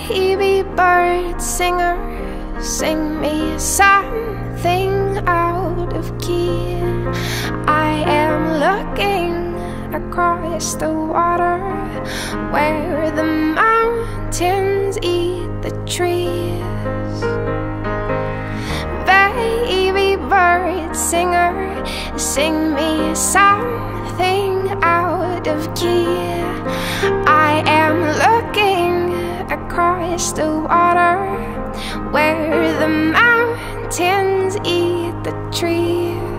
baby bird singer, sing me something out of key. I am looking across the water where the mountains eat the trees. Baby bird singer, sing me something out of key. I am looking across the water where the mountains eat the trees.